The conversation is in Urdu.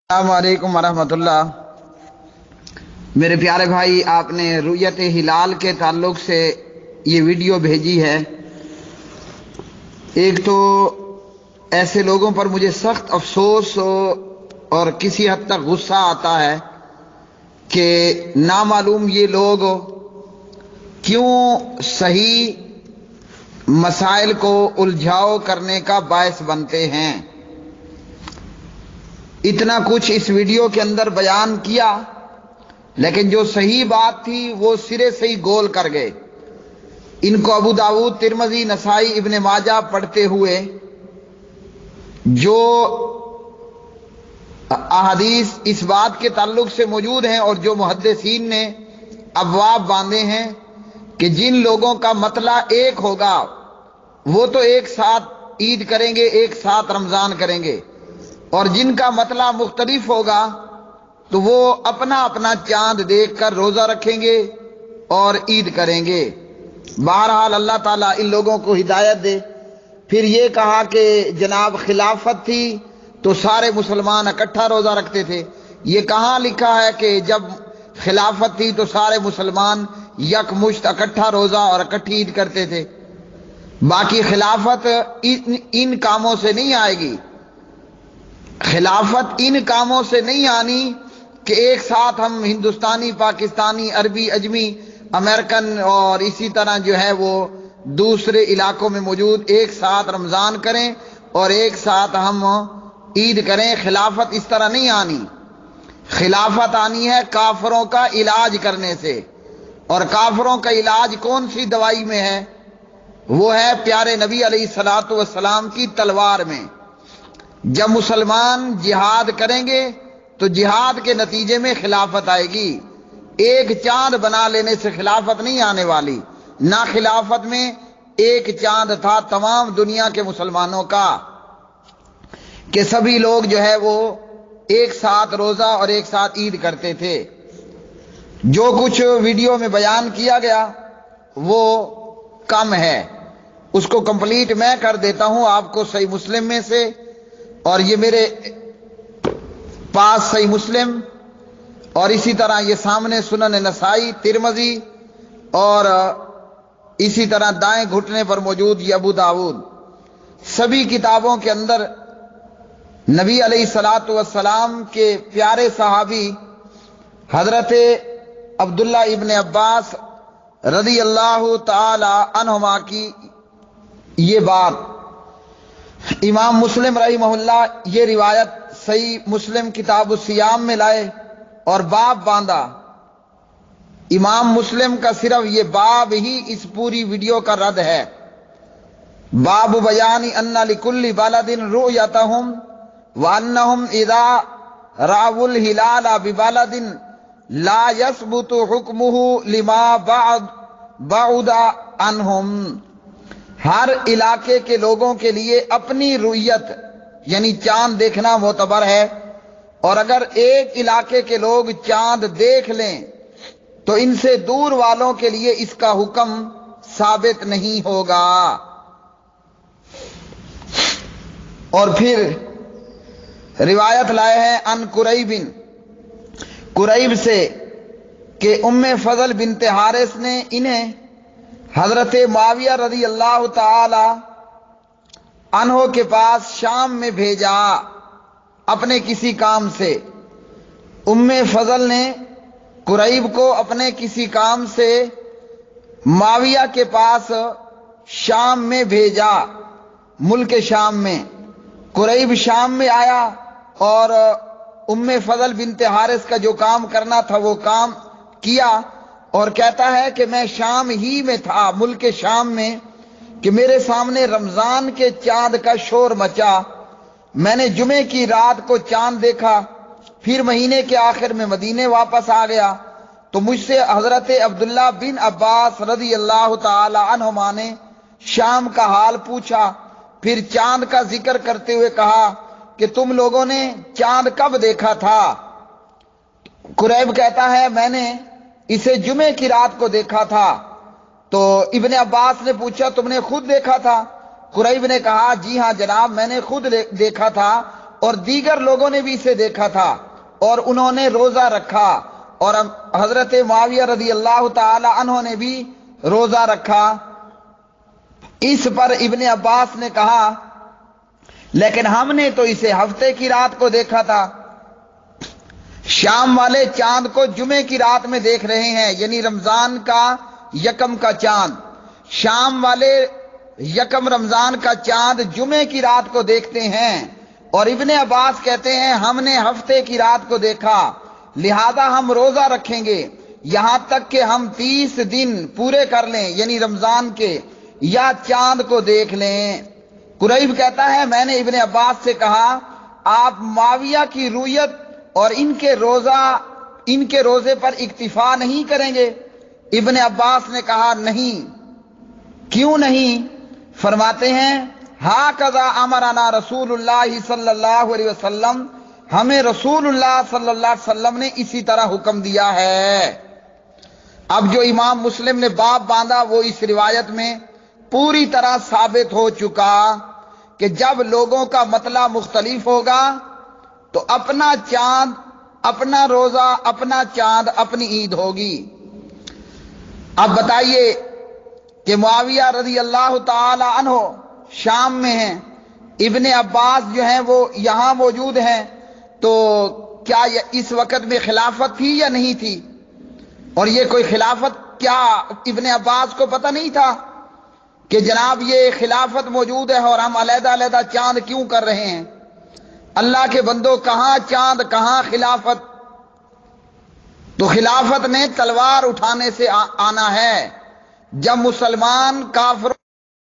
السلام علیکم ورحمۃ اللہ۔ میرے پیارے بھائی، آپ نے رؤیت ہلال کے تعلق سے یہ ویڈیو بھیجی ہے۔ ایک تو ایسے لوگوں پر مجھے سخت افسوس اور کسی حد تک غصہ آتا ہے کہ نامعلوم یہ لوگ کیوں صحیح مسائل کو الجھاؤ کرنے کا باعث بنتے ہیں۔ اتنا کچھ اس ویڈیو کے اندر بیان کیا، لیکن جو صحیح بات تھی وہ سرے سے ہی گول کر گئے۔ ان کو ابو داؤد، ترمذی، نسائی، ابن ماجہ پڑھتے ہوئے جو احادیث اس بات کے تعلق سے موجود ہیں اور جو محدثین نے ابواب باندھے ہیں کہ جن لوگوں کا مطلع ایک ہوگا وہ تو ایک ساتھ عید کریں گے، ایک ساتھ رمضان کریں گے، اور جن کا مطلع مختلف ہوگا تو وہ اپنا اپنا چاند دیکھ کر روزہ رکھیں گے اور عید کریں گے۔ بہرحال اللہ تعالیٰ ان لوگوں کو ہدایت دے۔ پھر یہ کہا کہ جناب خلافت تھی تو سارے مسلمان اکٹھا روزہ رکھتے تھے۔ یہ کہاں لکھا ہے کہ جب خلافت تھی تو سارے مسلمان یکمشت اکٹھا روزہ اور اکٹھی عید کرتے تھے؟ باقی خلافت ان کاموں سے نہیں آئے گی۔ خلافت ان کاموں سے نہیں آنی کہ ایک ساتھ ہم ہندوستانی، پاکستانی، عربی، اجمی، امریکن اور اسی طرح جو ہے وہ دوسرے علاقوں میں موجود ایک ساتھ رمضان کریں اور ایک ساتھ ہم عید کریں۔ خلافت اس طرح نہیں آنی۔ خلافت آنی ہے کافروں کا علاج کرنے سے، اور کافروں کا علاج کون سی دوائی میں ہے؟ وہ ہے پیارے نبی علیہ الصلوۃ والسلام کی تلوار میں۔ جب مسلمان جہاد کریں گے تو جہاد کے نتیجے میں خلافت آئے گی۔ ایک چاند بنا لینے سے خلافت نہیں آنے والی۔ نہ خلافت میں ایک چاند تھا تمام دنیا کے مسلمانوں کا کہ سبھی لوگ جو ہے وہ ایک ساتھ روزہ اور ایک ساتھ عید کرتے تھے۔ جو کچھ ویڈیو میں بیان کیا گیا وہ کم ہے، اس کو کمپلیٹ میں کر دیتا ہوں آپ کو صحیح مسلم میں سے، اور یہ میرے پاس صحیح مسلم اور اسی طرح یہ سامنے سنن نسائی، ترمذی اور اسی طرح دائیں گھٹنے پر موجود یہ ابو داؤد، سبھی کتابوں کے اندر نبی علیہ الصلوۃ والسلام کے پیارے صحابی حضرت عبداللہ ابن عباس رضی اللہ تعالی عنہما کی یہ بات امام مسلم رحمہ اللہ یہ روایت صحیح مسلم کتاب الصیام میں لائے اور باب باندھا۔ امام مسلم کا صرف یہ باب ہی اس پوری ویڈیو کا رد ہے۔ باب بیان ان لکل بلد رؤیتہم وانہم اذا راؤوا الہلال ببلد لا یثبت حکمہ لما بعد عنہم۔ ہر علاقے کے لوگوں کے لیے اپنی رؤیت یعنی چاند دیکھنا معتبر ہے، اور اگر ایک علاقے کے لوگ چاند دیکھ لیں تو ان سے دور والوں کے لیے اس کا حکم ثابت نہیں ہوگا۔ اور پھر روایت لائے ہیں ان قریب سے کہ ام فضل بنت حارث نے انہیں حضرت معاویہ رضی اللہ تعالی عنہ کے پاس شام میں بھیجا اپنے کسی کام سے۔ ام فضل نے قریب کو اپنے کسی کام سے معاویہ کے پاس شام میں بھیجا، ملک شام میں۔ قریب شام میں آیا اور ام فضل بنت حارث کا جو کام کرنا تھا وہ کام کیا، اور کہتا ہے کہ میں شام ہی میں تھا، ملک شام میں، کہ میرے سامنے رمضان کے چاند کا شور مچا۔ میں نے جمعے کی رات کو چاند دیکھا، پھر مہینے کے آخر میں مدینے واپس آ گیا تو مجھ سے حضرت عبداللہ بن عباس رضی اللہ تعالی عنہما نے شام کا حال پوچھا، پھر چاند کا ذکر کرتے ہوئے کہا کہ تم لوگوں نے چاند کب دیکھا تھا؟ قریب کہتا ہے میں نے اسے جمعے کی رات کو دیکھا تھا۔ تو ابن عباس نے پوچھا تم نے خود دیکھا تھا؟ قریب نے کہا جی ہاں جناب، میں نے خود دیکھا تھا اور دیگر لوگوں نے بھی اسے دیکھا تھا اور انہوں نے روزہ رکھا، اور حضرت معاویہ رضی اللہ تعالی عنہ نے بھی روزہ رکھا۔ اس پر ابن عباس نے کہا لیکن ہم نے تو اسے ہفتے کی رات کو دیکھا تھا۔ شام والے چاند کو جمعے کی رات میں دیکھ رہے ہیں، یعنی رمضان کا یکم کا چاند۔ شام والے یکم رمضان کا چاند جمعے کی رات کو دیکھتے ہیں، اور ابن عباس کہتے ہیں ہم نے ہفتے کی رات کو دیکھا، لہذا ہم روزہ رکھیں گے یہاں تک کہ ہم 30 دن پورے کر لیں، یعنی رمضان کے، یا چاند کو دیکھ لیں۔ قریب کہتا ہے میں نے ابن عباس سے کہا آپ معاویہ کی رویت اور ان کے روزے پر اکتفا نہیں کریں گے؟ ابن عباس نے کہا نہیں۔ کیوں نہیں؟ فرماتے ہیں ہاکذا امرنا رسول اللہ صلی اللہ علیہ وسلم، ہمیں رسول اللہ صلی اللہ علیہ وسلم نے اسی طرح حکم دیا ہے۔ اب جو امام مسلم نے باب باندھا وہ اس روایت میں پوری طرح ثابت ہو چکا کہ جب لوگوں کا مطلع مختلف ہوگا تو اپنا چاند، اپنا روزہ، اپنا چاند، اپنی عید ہوگی۔ اب بتائیے کہ معاویہ رضی اللہ تعالی عنہ شام میں ہیں، ابن عباس جو ہیں وہ یہاں موجود ہیں، تو کیا اس وقت میں خلافت تھی یا نہیں تھی؟ اور یہ کوئی خلافت، کیا ابن عباس کو پتہ نہیں تھا کہ جناب یہ خلافت موجود ہے اور ہم علیحدہ علیحدہ چاند کیوں کر رہے ہیں؟ اللہ کے بندو، کہاں چاند کہاں خلافت؟ تو خلافت میں تلوار اٹھانے سے آنا ہے۔ جب مسلمان کافروں